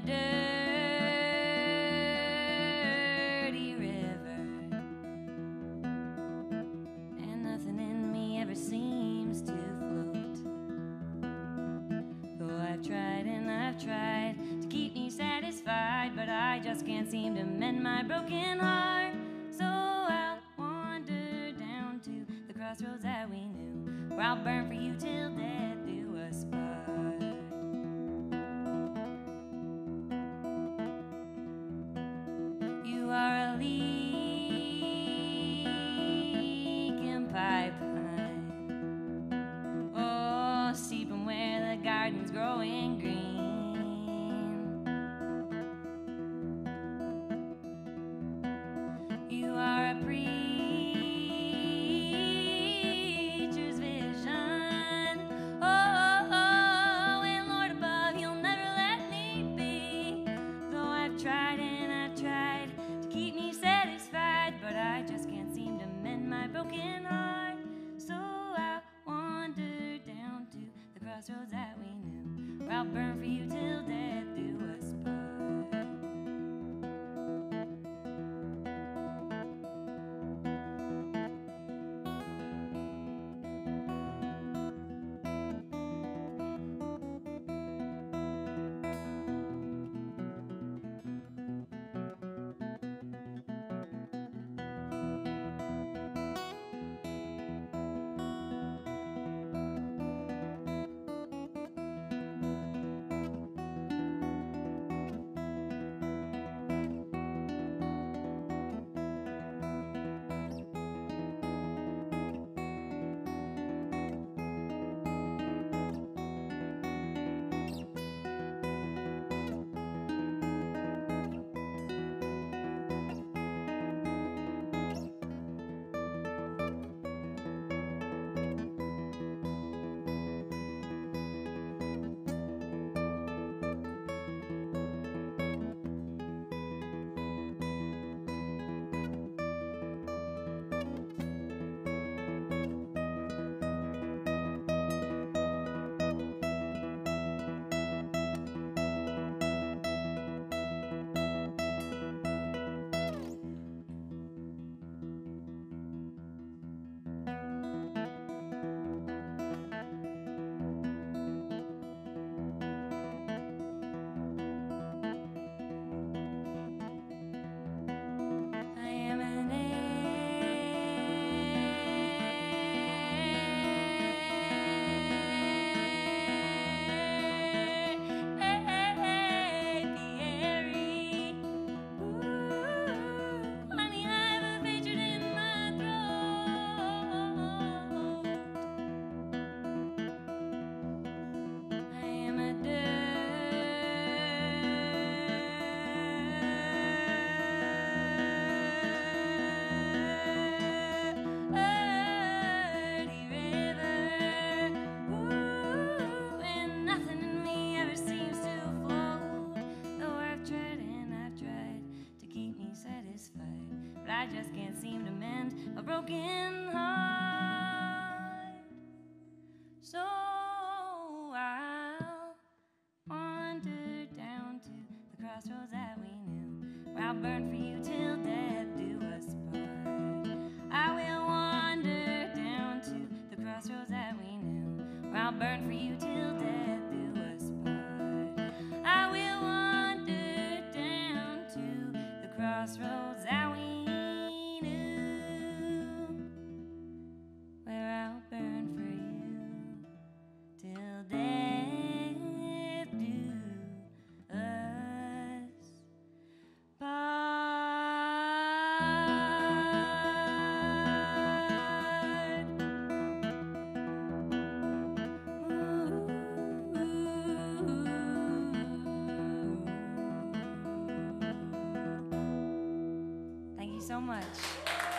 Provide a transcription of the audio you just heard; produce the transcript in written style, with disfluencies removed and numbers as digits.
dirty river, and nothing in me ever seems to float. Though I've tried and I've tried to keep me satisfied, but I just can't seem to mend my broken heart. So I'll wander down to the crossroads that we knew, where I'll burn for you till death do us part. You are a leaking pipeline, oh, seeping where the garden's growing green. You are a preacher's vision, oh, and Lord above, you'll never let me be. Though I've tried and I've tried to keep me satisfied, but I just can't seem to mend my broken heart. So I wander down to the crossroads that we knew, where I'll burn for you till death do us part. I just can't seem to mend a broken heart. So I'll wander down to the crossroads that we knew, where I'll burn for you till death do us part. I will wander down to the crossroads that we knew, where I'll burn for you till death do us part. I will wander down to the crossroads that we knew, where I'll burn for you till death do us part. Thank you so much.